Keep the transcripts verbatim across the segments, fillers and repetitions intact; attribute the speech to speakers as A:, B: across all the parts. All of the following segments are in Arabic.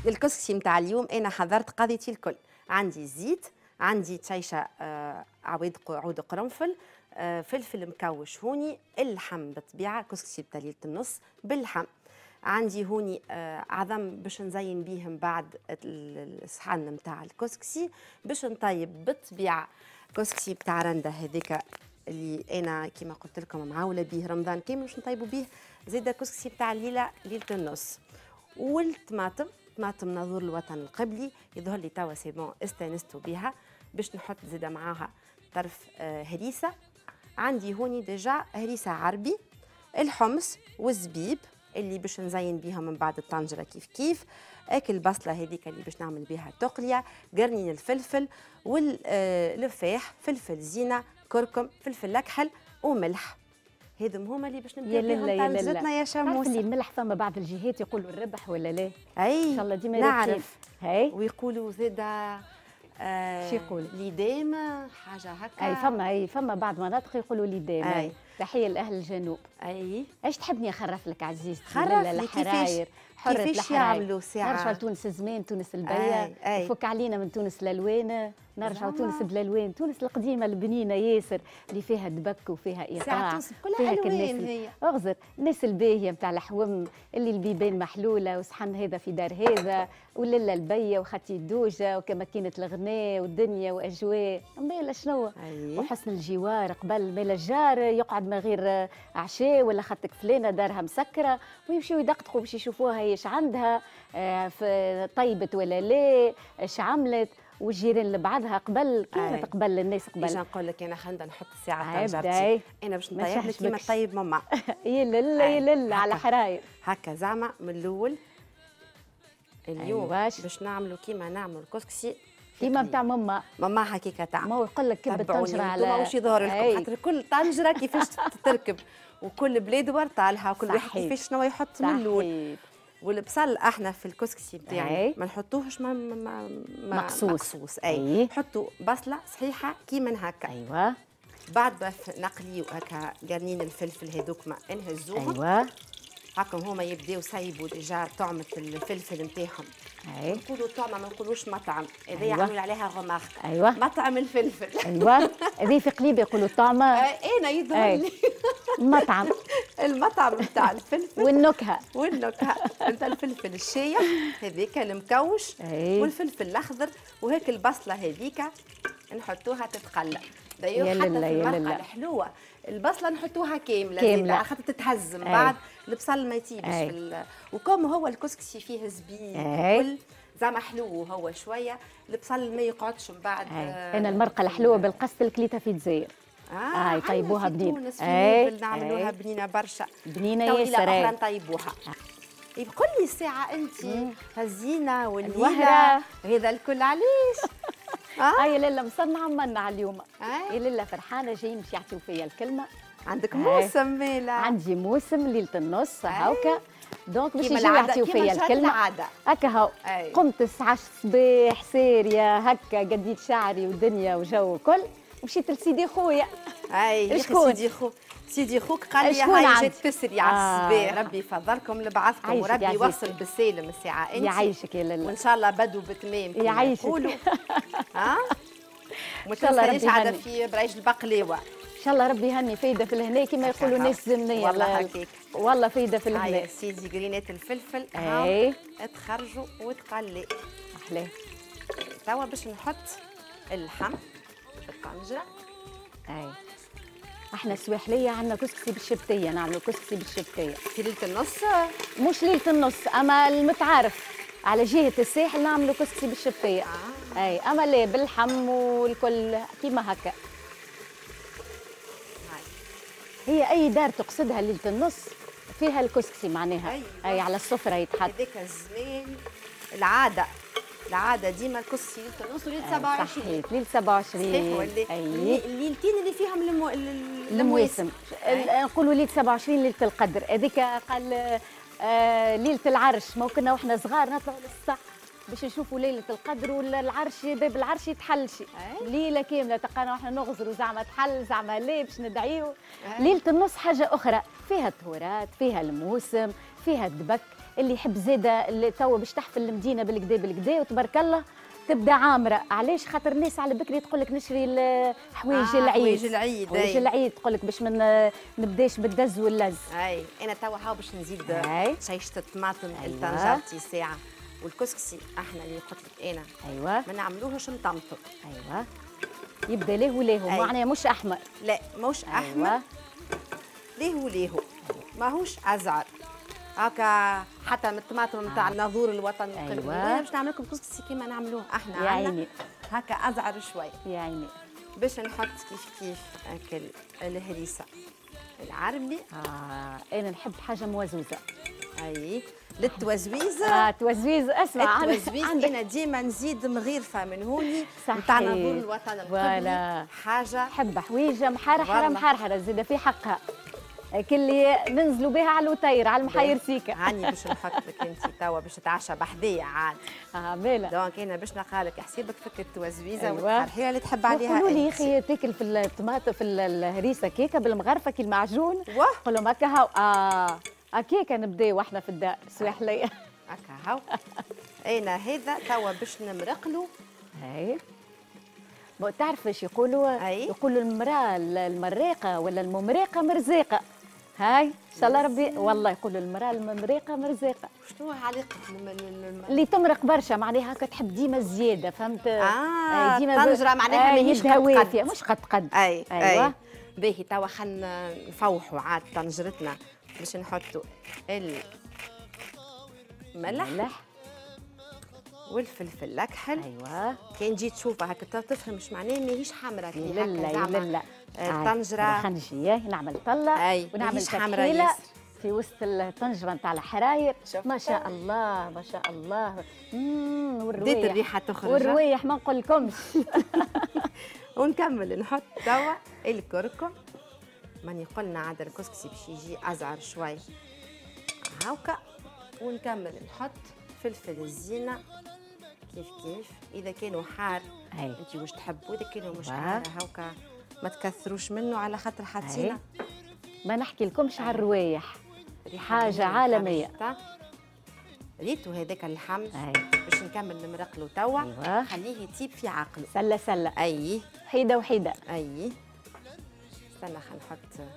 A: للكسكسي نتاع اليوم انا حضرت قضيتي الكل. عندي زيت، عندي تشيشه آه عويد عود قرنفل، آه فلفل مكوش هوني، اللحم بالطبيعه، كسكسي بتاع ليله النص باللحم. عندي هوني آه عظم باش نزين بيهم بعد الصحن نتاع الكسكسي، باش نطيب بالطبيعه كسكسي بتاع رندا هذيك اللي انا كيما قلت لكم معاوله به رمضان كامل، باش نطيبوا به زيد الكسكسي بتاع الليله ليله النص. والطماطم، طماطم ناظور الوطن القبلي، يظهر لي توا سي بون استانستوا بها، باش نحط زيد معاها طرف آه هريسه. عندي هوني ديجا هريسه عربي، الحمص والزبيب اللي باش نزين بيها من بعد الطنجره كيف كيف، اكل البصله هذيك اللي باش نعمل بها تقليه، قرنين الفلفل واللفاح، فلفل زينه، كركم، فلفل اكحل وملح. هذم هما اللي باش نبداو بهم طنجرتنا يا شموسه.
B: اللي الملح فما بعض الجهات يقولوا الربح ولا لا؟
A: اي
B: ان شاء الله ديما
A: نعرف.
B: هاي
A: ويقولوا زادا آه
B: شو يقولوا؟
A: ليدام حاجه هكا.
B: اي فما اي فما بعض مناطق يقولوا ليدام.
A: اي
B: تحيه لاهل الجنوب.
A: اي
B: ايش تحبني اخرف لك عزيزتي؟
A: خرف لي كيفاش كيفاش يعملوا ساعه.
B: نرجعوا لتونس زمان، تونس البيا، وفك علينا من تونس الالوان، نرجعوا تونس بالالوان، تونس القديمه البنينه ياسر اللي فيها دبك وفيها ايقاع،
A: تونس كلها الوان هي.
B: اغزر الناس الباهيه نتاع الحوم اللي البيبان محلوله وصحن هذا في دار هذا، ولله البيه وخطي الدوجه وكماكينه الغناء والدنيا واجواء مالا شنو. وحسن الجوار قبل مالا الجار يقعد ما غير عشاء ولا خطك فلانه دارها مسكره ويمشيو يدقدقوا باش يشوفوها ايش عندها في طيبت ولا لا، ايش عملت، والجيران اللي بعدها قبل كانت قبل الناس قبل.
A: باش نقول لك انا خلينا نحط الساعه طنجرتي انا باش نطيب لك كيما طيب ماما.
B: يا لله يا لله على حراير
A: هكا زعما من الاول. اليوم أيوة. باش نعملوا كيما نعملوا الكسكسي
B: كيما نتاع ماما.
A: ماما هكيكا تعمل.
B: ما هو يقول لك كب الطنجره على
A: واش يظهر لكم، خاطر كل طنجره كيفاش تتركب وكل بلاد ورطالها وكل واحد كيفاش شنو يحط من الاول. والبصل احنا في الكسكسي بتاعي ما نحطوهش ما ما
B: مقصوص,
A: مقصوص. اي نحطوا بصله صحيحه كيما هكا.
B: ايوه
A: بعد ما نقليو هكا قرنين الفلفل هذوك ما نهزوهم.
B: ايوه
A: هاكم هما يبداو يسيبوا ديجا طعمه الفلفل نتاعهم.
B: اي
A: نقولوا طعمه ما نقولوش مطعم، هذا
B: أيوة.
A: يعملوا عليها غمارك.
B: ايوه
A: مطعم الفلفل.
B: ايوه هذه في قليب يقولوا طعمه.
A: انا يظهر لي
B: المطعم
A: المطعم نتاع الفلفل
B: والنكهه
A: والنكهه نتاع الفلفل الشايح هذيك المكوش.
B: أي.
A: والفلفل الاخضر وهيك البصله هذيك نحطوها تتقلى. دايوخ حتى في المرقه الحلوه البصله نحطوها كامله
B: كامله
A: خاطر تتهز من بعد البصل ما يطيبش ال... وكم هو الكسكسي فيه زبيب زعما حلو هو شويه البصل ما يقعدش من بعد.
B: آه انا المرقه الحلوه بالقصد الكليته في الجزائر.
A: اه
B: يطيبوها بنينه.
A: اي نعملوها بنينه برشا
B: بنينه ياسر.
A: اخرى نطيبوها. يقول لي الساعه انت هزينه
B: والوهره
A: هذا الكل علاش؟
B: اه يا لاله مصنعه منا اليوم. يا لاله فرحانه جايين باش يعطيو فيا الكلمه.
A: عندك موسم ميلا؟
B: عندي موسم ليله النص هاكا دونك باش يجيو يعطيو فيا الكلمه هكا هاو. قمت الساعة الصباح ساريه هكا قديت شعري ودنيا وجو وكل ومشيت لسيدي خويا.
A: اي سيدي خو سيدي خوك قال لي هاي جات تسري على الصباح. ربي يفضلكم لبعثكم وربي يوصل بالسالم الساعه انت.
B: يعيشك يا لاله
A: وان شاء الله بدو بتمام كما
B: يعيشك.
A: يقولوا. ها وما تنسانيش عاد في برايج البقلاوه.
B: ان شاء الله ربي يهني فايده في الهنا كما يقولوا الناس زمنيه.
A: والله هكاك
B: والله فايده في الهنا.
A: هاي سيدي قرينات الفلفل
B: اي
A: تخرجوا وتقلي
B: احلاه.
A: توا باش نحط اللحم في الطنجره.
B: اي احنا سواحليه عندنا كسكسي بالشبتيه، نعملوا كسكسي بالشبتيه
A: في ليله النص.
B: مش ليله النص اما المتعارف على جهه الساحل نعملوا كسكسي بالشبتيه.
A: آه.
B: اي اما لا باللحم والكل كيما هكا. هي اي دار تقصدها ليله النص فيها الكسكسي معناها. أيوة. اي على السفره يتحط.
A: هذاك الزمان العاده العاده ديما الكسكسي ليله النص وليله سبعة وعشرين.
B: صحيح ليله سبعة وعشرين.
A: صحيح ولا الليلتين اللي فيهم المو...
B: المواسم. نقولوا ليله سبعة وعشرين ليله القدر هذيك قال آه ليله العرش. ما كنا واحنا صغار نطلعوا للسطح باش نشوفوا ليله القدر ولا العرش باب العرش يتحلش ليله كامله تلقانا واحنا نغزروا زعما تحل زعما لا باش ندعيو. ليله النص حاجه اخرى فيها التورات فيها الموسم فيها الدبك اللي يحب زاده اللي توا باش تحفل المدينه بالكدا بالكدا وتبارك الله تبدا عامره. علاش؟ خاطر الناس على بكري تقول لك نشري حوايج
A: آه
B: العيد،
A: حوايج العيد
B: حوايج العيد تقول لك باش ما نبداش بالدز واللز.
A: اي انا توا هاو باش نزيد شيشه الطماطم الطنجرتي ساعه، والكسكسي احنا اللي قلت لك انا
B: ايوه
A: ما نعملوهش مطمطم.
B: ايوه يبدا ليه وليه معناها مش احمر.
A: لا مش احمر. أيوة. ليه وليه ماهوش ازعر هكا حتى من الطماطم نتاع آه. الناظور الوطني القديم. ايوه باش نعمل لكم كسكسي كيما نعملوه احنا
B: يا عيني
A: هكا ازعر شوي
B: يا عيني.
A: باش نحط كيف كيف اكل الهريسه العربي.
B: اه انا نحب حاجه موزوزه.
A: اي للتوزويزه.
B: اه توزويز اسمع
A: التوزويز انا ديما نزيد مغيرفه من هوني نتاع ناظور الوطن القديم. حاجه
B: حب حويجه محرحره محرحره زيد في حقها كلي ننزلوا بها على الوتير على المحير سيكا.
A: هاني باش نحط لك انت توا باش تتعشى بحذية عاد.
B: اه بالا
A: دونك انا باش نقالك حسيبك فك التوزويزه وتحرحيها اللي تحب عليها.
B: قولوا لي يا اخي تاكل في الطماطم في الهريسه كيكه بالمغرفه كي المعجون. قول لهم هكا هاو اه هكاكا نبداو احنا في الدار سواحليه
A: هكا هاو. انا هذا توا باش نمرقلو.
B: اي تعرف ايش يقولوا؟
A: أي؟
B: يقولوا المراه المريقه ولا الممريقه مرزيقه. هاي ان شاء الله ربي والله يقولوا المراه الممريقه مرزيقه.
A: شنو علاقه
B: اللي تمرق برشا معناها هكا تحب ديما زياده فهمت؟
A: اه ديما طنجره معناها ماهيش قد قد
B: مش قد قد.
A: اي ايوه باهي توا خلينا نفوحوا عاد طنجرتنا باش نحطوا الملح والفلفل الاكحل.
B: ايوه
A: كان جيت تشوفها هكا تفهم مش معناه ماهيش حمراء كي
B: هكا. لا لا
A: الطنجره
B: خنجيه نعمل طله ونعمل تحميله في وسط الطنجره نتاع الحراير. ما شاء الله ما شاء الله. اممم والروايح
A: بديت الريحه تخرج
B: والروايح ما نقولكمش.
A: ونكمل نحط توا الكركم. ماني قلنا عاد الكسكسي باش يجي ازعر شوي هاكا. ونكمل نحط فلفل الزينه كيف كيف اذا كانوا حار انت واش تحبوا، اذا كانوا مش حار هاكا ما تكثروش منه على خاطر حاطينه.
B: ما نحكي لكمش على الروايح حاجه عالميه.
A: ريتو هذاك اللحم باش نكمل نمرقلو توا.
B: أيوة.
A: خليه يطيب في عقله
B: سله سله.
A: اي
B: حيده وحيده.
A: اي استنى خلينا نحط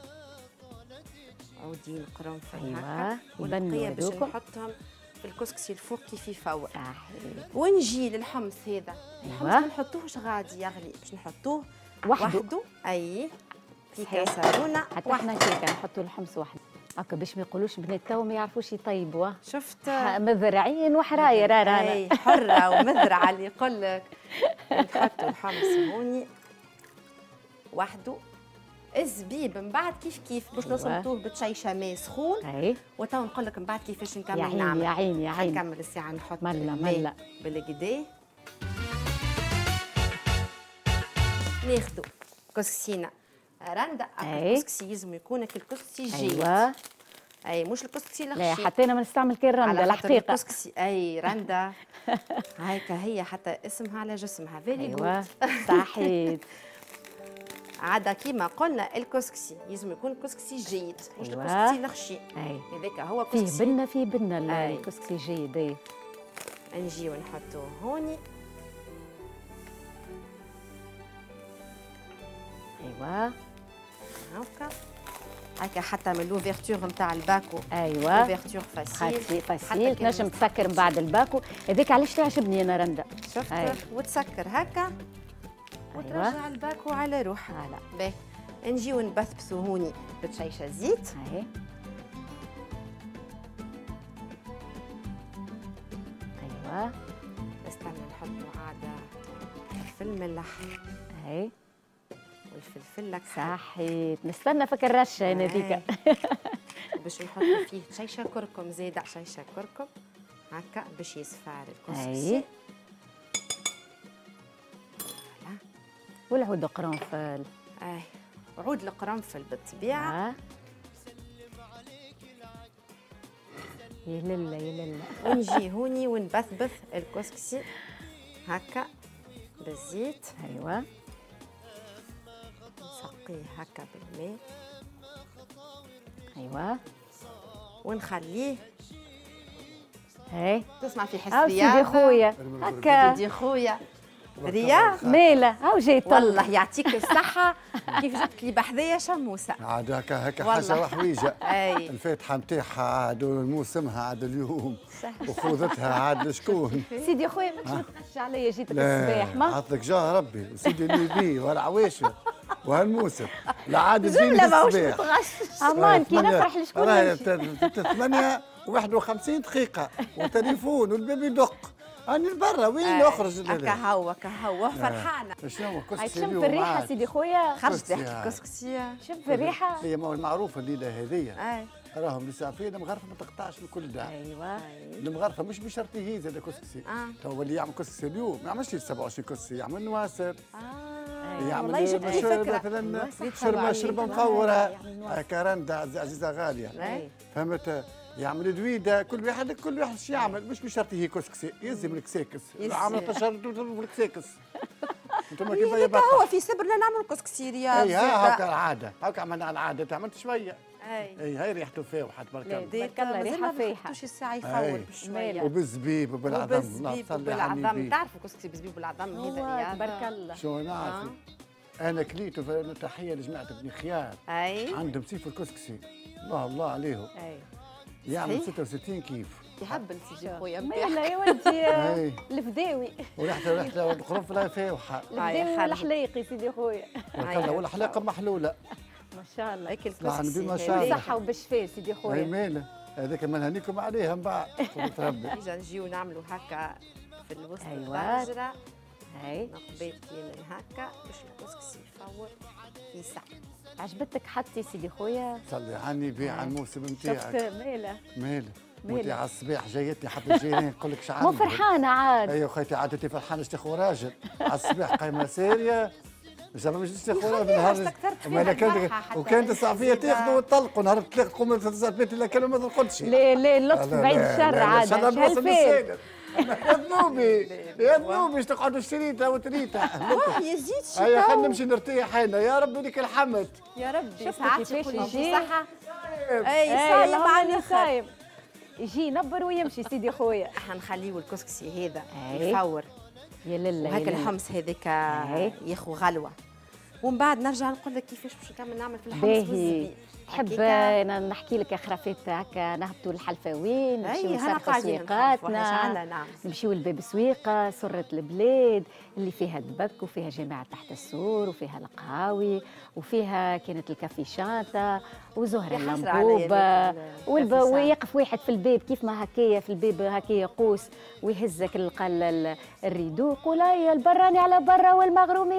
A: عودين قرنفل.
B: أيوة.
A: هكا والبقيه باش نحطهم في الكسكسي الفوق كيف يفور.
B: صحيح.
A: ونجي للحمص هذا. الحمص ما نحطوهش غادي يغلي باش نحطوه وحده, وحده. اي في كاسرونه
B: حتى احنا كيكه نحطوا الحمص وحده هكا باش ما يقولوش بنات تو ما يعرفوش يطيبوا.
A: شفت
B: مذرعين وحراير رانا
A: اي حره ومذرعه اللي يقول لك. نحطوا الحمص هوني وحده. الزبيب من بعد كيف كيف باش نصمتوه بتشيشه ماء سخون.
B: اي
A: وتو نقول لك من بعد كيفاش نكمل.
B: يا عيني
A: نعمل
B: يا عيني يا عيني
A: نكمل الساعه نحط
B: ملا ملا
A: بالكدا. ناخذوا كسكسينا رندا. الكسكسي لازم يكون الكسكسي جيد.
B: ايوه
A: اي مش الكسكسي الخشي.
B: لا حتى انا ما نستعمل كي الرندا الحقيقه.
A: الكسكسي اي رندا هايكا هي حتى اسمها على جسمها فيري.
B: ايوه صحيح.
A: عاده كيما قلنا الكسكسي لازم يكون كسكسي جيد مش
B: أيوة.
A: الكسكسي الخشي.
B: اي
A: هذاك هو كسكسي
B: فيه بنه فيه بنه الكسكسي جيد. اي
A: نجيو نحطوه هوني.
B: ايوه
A: هاكا هاكا حتى من لوفيرتور نتاع الباكو.
B: ايوه
A: لوفيرتور فاسيل
B: فاسيل تنجم تسكر من بعد الباكو. هذاك علاش تعجبني انا رندا.
A: شفت أيوة. وتسكر هكا وترجع أيوة. الباكو على روحها.
B: لا
A: باهي نجيو نبثبثو هوني بتشيشه زيت.
B: اهي ايوه
A: استنى نحطو عاده في الملح.
B: اهي
A: والفلفل لك
B: صحيت. نستنى فك الرشه هنا ذيك.
A: باش نحطو فيه شيشه كركم زياده شيشه كركم هكا باش يصفار الكسكسي.
B: والعود قرنفل.
A: اي عود القرنفل بالطبيعه.
B: آه. يا لله يا لله.
A: ونجي هوني ونبثبث الكسكسي هكا بالزيت.
B: ايوه
A: نسقيه هكا بالماء.
B: ايوه
A: ونخليه
B: اي
A: تسمع في حس
B: هاو سيدي
A: رياضة.
B: خويا هكا
A: سيدي خويا رياض
B: ماله هاو جاي طلع
A: والله يعطيك الصحة كيف جبت لي بحذايا شموسة
C: عاد هكا هكا
A: والله.
C: حاجه وحويجه.
A: اي
C: الفاتحه نتاعها عاد موسمها عاد اليوم وخوذتها عاد شكون؟
B: سيدي خويا ماكش تخش عليا جيتك
C: لا
B: الصباح ما
C: عطلك جاه ربي وسيدي النبي والعواشر وهالموسم لا عاد تجيني
A: جملة ماهوش
C: الصباح.
A: متغشش
B: امان كي نفرح لشكون
C: راهي
B: نمشي
C: ثمانية وواحد وخمسين دقيقة وتليفون والباب يدق. أنا لبرا وين نخرج؟
A: هكا هو هكا هو فرحانة
C: شنو
B: هاي
C: كسكسي
B: شم
C: اليوم
B: في الريحه
C: معاك؟
B: سيدي خويا
A: خرجت
C: كسكسي
A: ريحة
C: هاي.
A: الكسكسية
B: شم في الريحه
C: هي معروفة الليلة هذية.
A: اي
C: راهم لسافين المغرفة ما تقطعش بكل داع.
B: ايوه
C: المغرفة مش بشرط يهيز هذا كسكسي.
A: آه.
C: تو اللي يعمل كسكسي اليوم ما يعملش سبعة وعشرين كسكسي يعمل نواسر.
A: اه
C: يعمل
A: والله جبت لي
C: مش-
A: فكرة
C: مثلا
B: أيوة، صح.
C: شربة شربة
B: أيوة،
C: مفورة
B: يعمل نواسر.
C: كرندة عزيزة غالية.
A: اي
C: فهمت يعمل دويده كل واحد كل واحد شو يعمل مش بشرط هي كسكسي يلزم الكساكس
A: يلزم.
C: عامل تشرط الكساكس انتم كيف
A: هذاك
C: يبقى
A: هو في صبرنا نعمل كسكسي رياض
C: اي ها هكا العاده هكا عملنا على العاده عملت شويه
A: اي
C: اي هاي ريحته فاوحه تبارك
B: لا،
C: الله
B: دي- تبارك الله، ريحة فايحة.
A: شي الساعة
C: أي.
A: يفور بشوية
C: وبالزبيب وبالعظم
A: وبالزبيب وبالعظم تعرفوا كسكسي بالزبيب والعظم هذا
B: هو
A: رياض
B: تبارك الله
C: شو نعرف انا كليته في تحيه لجماعه بني خيار
A: اي
C: عندهم سيف الكسكسي الله الله عليهم
B: اي
C: يعمل
A: صحيح.
C: ستة وستين كيف
A: يهبل سيدي خويا
B: مالا يا ولدي
C: أي.
B: الفداوي
C: وريحته ريحته القرنفله فاوحه
B: الفداوي
A: خالد.
B: والحليقي سيدي خويا
C: تبارك الله والحلاقه محلوله
B: ما شاء الله
A: هيك
C: طلع
A: الكسكسي
C: بما
A: هذا.
C: شاء الله.
B: بالصحة وبالشفاء سيدي
C: هاي
B: خويا
C: ماله هذاك ما نهنيكم عليها من بعد قلت ربي
A: اجا نجيو نعملوا هكا في الوسط
B: أيوة.
A: الطاجرة
B: هاي
A: نقبيتين هكا باش الكسكسي يفور في ساعة
B: عجبتك حطي سيدي خويا
C: صلي عني بيع على الموسم
B: شفت
C: نتاعك
B: مالا
C: ماله
B: ماله.
C: وانت على الصباح جايتني حتى الجيران نقول لك شعر
B: مو فرحانة عاد
C: ايوه خيتي عادتي فرحانه اشتخو راجل على الصباح قايمه ساريه مش مش تشتخو راجل
A: يخليها
C: نهار
A: استكثرت فيها
C: وما كانت
A: الفرحة حتى
C: وكانت الصعفيه
A: زيادة.
C: تاخذوا وتطلقوا نهار تلاقوا تقوم البيت الا كانوا ما تلقطش
B: لا لا اللطف بعيد الشر عاد هالفين
C: يا ذنوبي يا ذنوبي باش تقعدوا شريتها وتريتها
A: واه يزيد شي
C: هيا
A: تو.
C: خلينا نمشي نرتاح هنا يا ربي لك الحمد
A: يا ربي
B: شفت
A: ساعات
B: كيفاش
A: يقول لي
B: يجي؟
A: صحة اي
B: اي
A: صايم
B: اللهم
A: مع
B: اني
A: الاخر
B: صايم يجي ينبر ويمشي سيدي خويا
A: احنا نخليو الكسكسي هذا
B: أي.
A: يفور
B: يا لله
A: وهيك
B: يا لله.
A: الحمص هذاك
B: أي.
A: ياخو غلوة ومن بعد نرجع نقول لك كيفاش باش نكمل نعمل في الحمص
B: باهي
A: والزبيب
B: تحب
A: هكاكا.
B: انا نحكي لك خرافات هكا نهبطوا للحلفاوين
A: اي
B: نمشيو
A: هنا
B: نسرقوا
A: قاعدين نعرفوا
B: سويقاتنا
A: احنا شعلنا نعم
B: نمشيو لباب سويقة سرة البلاد اللي فيها دبك وفيها جامعة تحت السور وفيها القهاوي وفيها كانت الكافي شانتا وزهرة
A: يا حسرة
B: اللمبوبة
A: عليا ذيك
B: والب...
A: الكافي شانتا.
B: ويقف واحد في الباب كيف ما هكايا في الباب هكايا قوس ويهزك القل ال- الريدو يقول يا البراني على برا والمغروم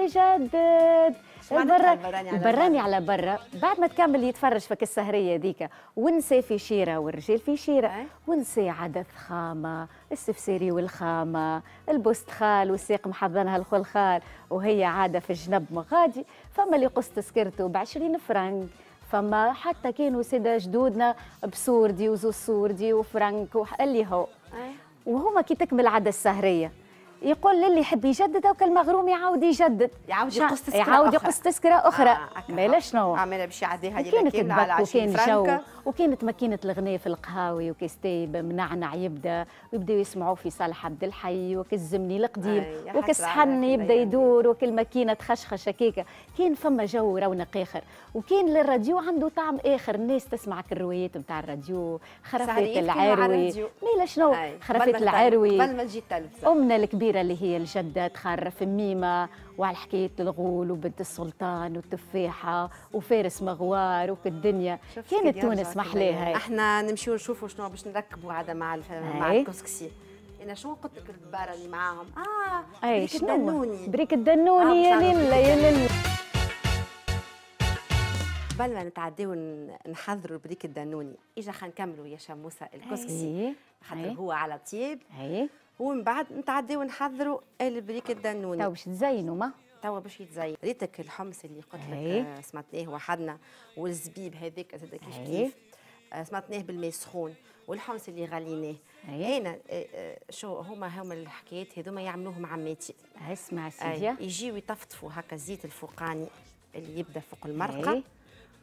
B: يجدد
A: معناتها
B: البرا
A: البراني على
B: البراني
A: برا؟
B: على برا بعد ما تكمل يتفرج فك السهريه ذيك ونسى في شيره والرجال في شيره
A: أي.
B: ونسى عدد خامه السفسيري والخامه البستخال والساق محضنها الخلخال وهي عاده في الجنب مغادي فما اللي قص تسكرته ب عشرين فرنك فما حتى كانوا ساده جدودنا بسوردي وزوز سوردي وفرنك وح- اللي هو
A: أي.
B: وهما كي تكمل عادة السهرية يقول للي يحب يجدد او المغروم يعاود يجدد
A: يعاود
B: شا-
A: يقص تذكرة
B: يعاود
A: أخرى.
B: يقص تذكرة أخرى
A: آه، هكا
B: مالا
A: هو.
B: شنو
A: عملها باش يعديها ليلة
B: وكانت
A: كاملة على
B: الدبك
A: عشرين
B: وكان جو
A: فرنك
B: وكانت ماكينة الغناء في القهاوي وكستيب منعنع يبدا ويبداو يسمعوا في صالح عبد الحي وكالزمني القديم
A: أي، يا
B: وكالصحن
A: حسرة على
B: يبدا
A: الأيام.
B: يدور وكل ماكينة تخشخش هكاكا كان فما جو رونق آخر وكان للراديو عنده طعم آخر الناس تسمعك الروايات نتاع الراديو خرافات
A: سهريات كانوا على
B: العروي
A: الراديو.
B: مالا شنو
A: أي. قبل
B: خرافات
A: ما
B: العروي
A: قبل ما تجي التلفزة
B: أمنا الكبيرة اللي هي الجدة تخرف ميمة وعلى حكاية الغول وبنت السلطان والتفاحة وفارس مغوار وكالدنيا
A: شفت
B: كانت
A: كي
B: تونس
A: يرجع
B: محلاها
A: كده.
B: هاي.
A: احنا نمشيو نشوفوا شنو باش نركبوا عاده مع الف... مع
B: أي.
A: الكسكسي انا شنو قلت لك الدباره اللي معاهم اه
B: أي
A: بريك
B: شنو
A: الدنوني.
B: بريك الدنوني
A: آه،
B: يا
A: مش عارفة
B: لله يا
A: بريك
B: لله
A: قبل ما نتعداو ن- نحضروا البريك الدنوني اجا خلينا نكملوا يا شموسه الكسكسي
B: أي
A: خاطر
B: أي
A: هو على طيب
B: أي
A: ومن بعد نتعداو نحضروا البريك
B: تو
A: الدنوني
B: باش تزينوا ما
A: توا باش يتزين ريتك الحمص اللي قلت لك
B: أي.
A: آه، سمعتناه وحدنا والزبيب هذاك زاد كيف
B: أي.
A: كيف آه، سمعتناه بالماء سخون والحمص اللي غليناه
B: أي.
A: انا آه، آه، شو هما هما الحكايات هذوما يعملوهم عماتي
B: اسمع
A: أي.
B: سيديا
A: يجيو يطفطفوا هكا الزيت الفوقاني اللي يبدا فوق المرقه
B: أي.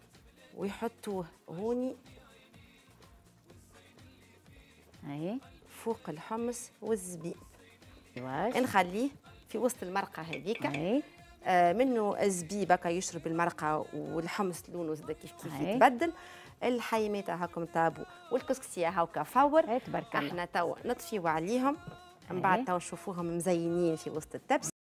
A: ويحطوه هوني
B: أي
A: فوق الحمص والزبيب.
B: واش
A: نخليه في وسط المرقه هذيك.
B: أي.
A: آه منه الزبيب هكا يشرب المرقه والحمص لونه زاد كيف كيف
B: أي.
A: يتبدل. الحيمات هاكم طابوا والكسكسيه هاكا فور.
B: أي تبارك الله.
A: احنا توا نطفيو عليهم من بعد توا نشوفوهم مزينين في وسط التبس.